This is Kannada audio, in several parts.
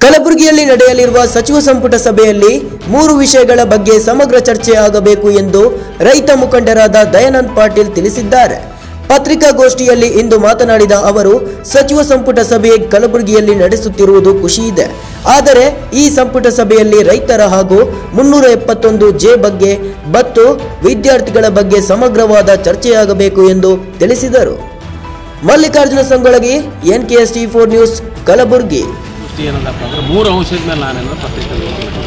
ಕಲಬುರಗಿಯಲ್ಲಿ ನಡೆಯಲಿರುವ ಸಚಿವ ಸಂಪುಟ ಸಭೆಯಲ್ಲಿ 3 ವಿಷಯಗಳ ಬಗ್ಗೆ ಸಮಗ್ರ ಚರ್ಚೆ ಆಗಬೇಕು ಎಂದು ರೈತ ಮುಖಂಡರಾದ ದಯಾನಂದ್ ಪಾಟೀಲ್ ತಿಳಿಸಿದ್ದಾರೆ. ಪತ್ರಿಕಾಗೋಷ್ಠಿಯಲ್ಲಿ ಇಂದು ಮಾತನಾಡಿದ ಅವರು, ಸಚಿವ ಸಂಪುಟ ಸಭೆ ಕಲಬುರಗಿಯಲ್ಲಿ ನಡೆಸುತ್ತಿರುವುದು ಖುಷಿಯಿದೆ. ಆದರೆ ಈ ಸಂಪುಟ ಸಭೆಯಲ್ಲಿ ರೈತರ ಹಾಗೂ 371 ಜೆ ಬಗ್ಗೆ ಮತ್ತು ವಿದ್ಯಾರ್ಥಿಗಳ ಬಗ್ಗೆ ಸಮಗ್ರವಾದ ಚರ್ಚೆಯಾಗಬೇಕು ಎಂದು ತಿಳಿಸಿದರು. Mallikarjuna Sangolagi, NKST4 news, Kalaburagi. ಏನದಪ್ಪ ಅಂದರೆ 3 ಅಂಶದ ಮೇಲೆ ನಾನೇನೋ ಪತ್ರಿಕೆ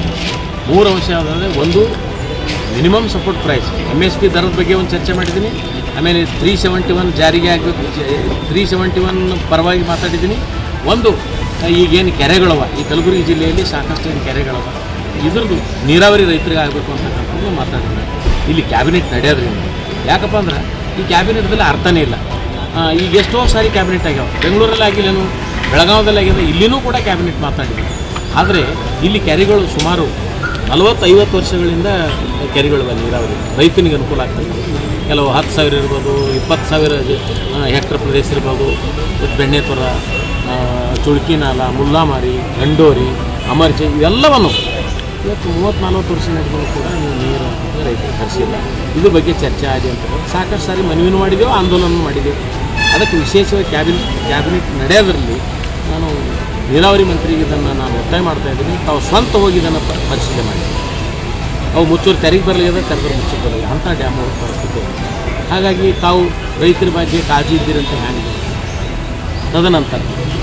3 ಅಂಶ ಯಾವುದಂದರೆ, ಒಂದು ಮಿನಿಮಮ್ ಸಪೋರ್ಟ್ ಪ್ರೈಸ್ MSP ದರದ ಬಗ್ಗೆ ಒಂದು ಚರ್ಚೆ ಮಾಡಿದ್ದೀನಿ. ಆಮೇಲೆ 371 ಜಾರಿಗೆ ಆಗಬೇಕು, 371 ಪರವಾಗಿ ಮಾತಾಡಿದ್ದೀನಿ. ಒಂದು ಈಗೇನು ಕೆರೆಗಳವ, ಈ ಕಲಬುರಗಿ ಜಿಲ್ಲೆಯಲ್ಲಿ ಸಾಕಷ್ಟು ಏನು ಕೆರೆಗಳವ, ಇದ್ರದ್ದು ನೀರಾವರಿ ರೈತರಿಗೆ ಆಗಬೇಕು ಅಂತಕ್ಕಂಥದ್ದು ಮಾತಾಡಿದ್ದೀನಿ. ಇಲ್ಲಿ ಕ್ಯಾಬಿನೆಟ್ ನಡೆಯೋದ್ರಿಂದ ಯಾಕಪ್ಪ ಅಂದ್ರೆ ಈ ಕ್ಯಾಬಿನೆಟ್ದಲ್ಲಿ ಅರ್ಥನೇ ಇಲ್ಲ. ಈಗ ಎಷ್ಟೋ ಸಾರಿ ಕ್ಯಾಬಿನೆಟ್ ಆಗ್ಯಾವ, ಬೆಂಗಳೂರಲ್ಲಿ ಆಗಿಲ್ಲೇನು, ಬೆಳಗಾವದಲ್ಲಿ ಆಗಿದೆ, ಇಲ್ಲಿನೂ ಕೂಡ ಕ್ಯಾಬಿನೆಟ್ ಮಾತಾಡಿದೆ. ಆದರೆ ಇಲ್ಲಿ ಕೆರೆಗಳು ಸುಮಾರು 40-50 ವರ್ಷಗಳಿಂದ ಕೆರೆಗಳು ನೀರಾವರಿ ರೈತನಿಗೆ ಅನುಕೂಲ ಆಗ್ತದೆ. ಕೆಲವು 10,000 ಇರ್ಬೋದು, 20,000 ಹೆಕ್ಟರ್ ಪ್ರದೇಶ ಇರ್ಬೋದು. ಬೆಣ್ಣೆತೊರ, ಚುಳ್ಕಿನಾಲ, ಮುಲ್ಲಾಮಾರಿ, ಗಂಡೋರಿ, ಅಮರ್ಜೆ ಇವೆಲ್ಲವನ್ನು ಇವತ್ತು 30-40 ವರ್ಷ ನಡೆದರೂ ಕೂಡ ನೀರು ರೈತರು ಹರಿಸಿಲ್ಲ. ಇದ್ರ ಬಗ್ಗೆ ಚರ್ಚೆ ಆಗಿ ಅಂತ ಸಾಕಷ್ಟು ಸಾರಿ ಮನವಿನೂ ಮಾಡಿದೆವು, ಆಂದೋಲನ ಮಾಡಿದೆವು. ಅದಕ್ಕೆ ವಿಶೇಷವಾಗಿ ಕ್ಯಾಬಿನೆಟ್ ನಡೆಯೋದ್ರಲ್ಲಿ ನಾನು ನೀರಾವರಿ ಮಂತ್ರಿಗೆ ಇದನ್ನು ನಾನು ಒತ್ತಾಯ ಮಾಡ್ತಾಯಿದ್ದೀನಿ. ತಾವು ಸ್ವಂತ ಹೋಗಿ ಇದನ್ನು ಪರಿಶೀಲನೆ ಮಾಡಿ, ಅವು ಮುಚ್ಚೂರು ತೆರಿಗೆ ಬರಲಿದೆ, ತೆರೆದ್ರೆ ಮುಚ್ಚೂರು ಬರಲಿಲ್ಲ, ಅಂಥ ಡ್ಯಾಮ್ ಪರಿಸ್ಥಿತಿ. ಹಾಗಾಗಿ ತಾವು ರೈತರ ಬಗ್ಗೆ ಕಾಳಜಿ ಇದ್ದೀರಂತ ಹೇಳಿದೆ. ತದನಂತರ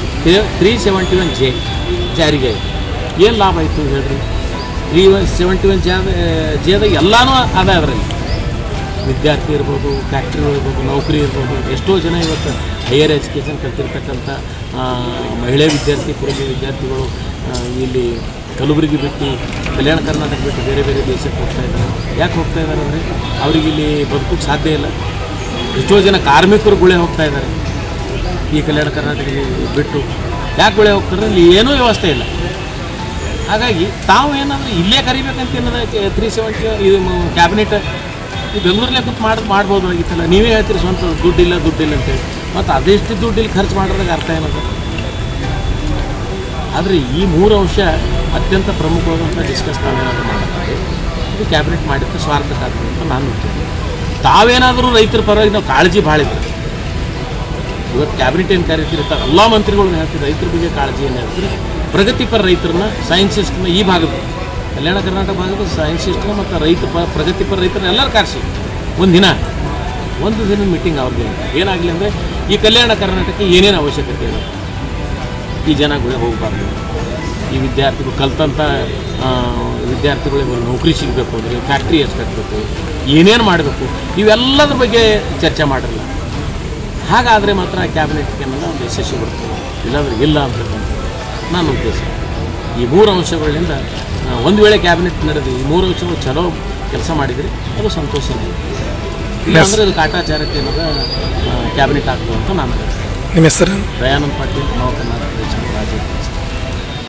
371 ಜೆ ಜಾರಿಗೆ ಆಯಿತು. ಏನು ಲಾಭ ಆಯಿತು ಹೇಳ್ರಿ? 371 ಜೆದಾಗ ಎಲ್ಲನೂ ಅದ. ಅದರಲ್ಲಿ ವಿದ್ಯಾರ್ಥಿ ಇರ್ಬೋದು, ಫ್ಯಾಕ್ಟ್ರಿ ಇರ್ಬೋದು, ನೌಕರಿ ಇರ್ಬೋದು. ಎಷ್ಟೋ ಜನ ಇವತ್ತು ಹೈಯರ್ ಎಜುಕೇಷನ್ ಕಲ್ತಿರ್ತಕ್ಕಂಥ ಮಹಿಳೆ ವಿದ್ಯಾರ್ಥಿ, ಪುರುಷ ವಿದ್ಯಾರ್ಥಿಗಳು ಇಲ್ಲಿ ಕಲಬುರಗಿ ಬಿಟ್ಟು, ಕಲ್ಯಾಣ ಕರ್ನಾಟಕ ಬಿಟ್ಟು ಬೇರೆ ಬೇರೆ ದೇಶಕ್ಕೆ ಹೋಗ್ತಾ ಇದ್ದಾರೆ. ಯಾಕೆ ಹೋಗ್ತಾ ಇದ್ದಾರೆ ಅಂದರೆ ಅವ್ರಿಗೆ ಇಲ್ಲಿ ಬದುಕೋಕ್ಕೆ ಸಾಧ್ಯ ಇಲ್ಲ. ಎಷ್ಟೋ ಜನ ಕಾರ್ಮಿಕರು ಗುಳೆ ಹೋಗ್ತಾ ಇದ್ದಾರೆ ಈ ಕಲ್ಯಾಣ ಕರ್ನಾಟಕ ಬಿಟ್ಟು. ಯಾಕೆ ಗುಳೆ ಹೋಗ್ತಾರೆ? ಇಲ್ಲಿ ಏನೂ ವ್ಯವಸ್ಥೆ ಇಲ್ಲ. ಹಾಗಾಗಿ ತಾವು ಏನಂದರೆ ಇಲ್ಲೇ ಕರಿಬೇಕಂತ ಏನೋದಕ್ಕೆ 370 ಇದು ಕ್ಯಾಬಿನೆಟ್ ಈ ಬೆಂಗಳೂರಲ್ಲೇ ಕೂತು ಮಾಡ್ಬೋದು ಆಗಿತ್ತಲ್ಲ. ನೀವೇ ಹೇಳ್ತೀರಿ ಸ್ವಂತ ದುಡ್ಡಿಲ್ಲ ಅಂತೇಳಿ. ಮತ್ತು ಅದೆಷ್ಟು ದುಡ್ಡಿಲ್ಲಿ ಖರ್ಚು ಮಾಡೋದಾಗ ಅರ್ಥ ಏನದು? ಆದರೆ ಈ 3 ಅಂಶ ಅತ್ಯಂತ ಪ್ರಮುಖವಾದಂಥ ಡಿಸ್ಕಸ್ ನಾವೇನಾದರೂ ಮಾಡ್ತಾರೆ. ಇದು ಕ್ಯಾಬಿನೆಟ್ ಮಾಡಿದ್ರೆ ಸ್ವಾರ್ಥಕ್ಕಾಗ್ತದೆ ಅಂತ ನಾನು ಹೇಳ್ತೀನಿ. ತಾವೇನಾದರೂ ರೈತರ ಪರವಾಗಿ ನಾವು ಕಾಳಜಿ ಭಾಳ ಇತ್ತು. ಇವತ್ತು ಕ್ಯಾಬಿನೆಟ್ ಏನು ಕರೀತಿರ್ತಾರೆ ಎಲ್ಲ ಮಂತ್ರಿಗಳನ್ನ ಹೇಳ್ತೀರಿ, ರೈತರ ಬಗ್ಗೆ ಕಾಳಜಿ ಏನು ಹೇಳ್ತೀರಿ? ಪ್ರಗತಿಪರ ರೈತರನ್ನ, ಸೈನ್ಸಿಸ್ಟ್ನ ಈ ಭಾಗದ ಕಲ್ಯಾಣ ಕರ್ನಾಟಕ ಭಾಗದ ಸೈನ್ಸಿಸ್ಟ್ನ ಮತ್ತು ಪ್ರಗತಿಪರ ರೈತರನ್ನ ಎಲ್ಲರೂ ಕರೆಸಿ ಒಂದು ದಿನ ಮೀಟಿಂಗ್ ಅವ್ರಿಗೆ ಏನಾಗಲಿ ಅಂದರೆ ಈ ಕಲ್ಯಾಣ ಕರ್ನಾಟಕಕ್ಕೆ ಏನೇನು ಅವಶ್ಯಕತೆ ಇದೆ, ಈ ಜನಗಳೇ ಹೋಗಬಾರ್ದು, ಈ ವಿದ್ಯಾರ್ಥಿಗಳು ಕಲ್ತಂಥ ವಿದ್ಯಾರ್ಥಿಗಳಿಗೆ ಒಂದು ನೌಕರಿ ಸಿಗಬೇಕು ಅಂದರೆ ಫ್ಯಾಕ್ಟ್ರಿ ಎಷ್ಟು ಕಟ್ಟಬೇಕು, ಏನೇನು ಮಾಡಬೇಕು, ಇವೆಲ್ಲದ್ರ ಬಗ್ಗೆ ಚರ್ಚೆ ಮಾಡಿರಲ್ಲ. ಹಾಗಾದರೆ ಮಾತ್ರ ಕ್ಯಾಬಿನೆಟ್ಗೆ ಏನಲ್ಲ ಒಂದು ಯಶಸ್ವಿ ಬರ್ತದೆ, ಇಲ್ಲಾಂದ್ರೆ ಇಲ್ಲ ಅಂತಕ್ಕಂಥ ನನ್ನ ಉದ್ದೇಶ. ಈ 3 ಅಂಶಗಳಿಂದ ಒಂದು ವೇಳೆ ಕ್ಯಾಬಿನೆಟ್ ನಡೆದು ಈ 3 ಅಂಶಗಳು ಚಲೋ ಕೆಲಸ ಮಾಡಿದರೆ ಅದು ಸಂತೋಷನೇ. ಇಲ್ಲಾಂದರೆ ಅದು ಕಾಟಾಚಾರಕ್ಕೆ ಏನದ ಕ್ಯಾಬಿನೆಟ್ ಆಗ್ತದೆ ಅಂತ ನಾನು. ನಿಮ್ಮ ಹೆಸರು? ದಯಾನಂದ್ ಪಾಟೀಲ್, ನವ ಕರ್ನಾಟಕ ರಾಜ್ಯ.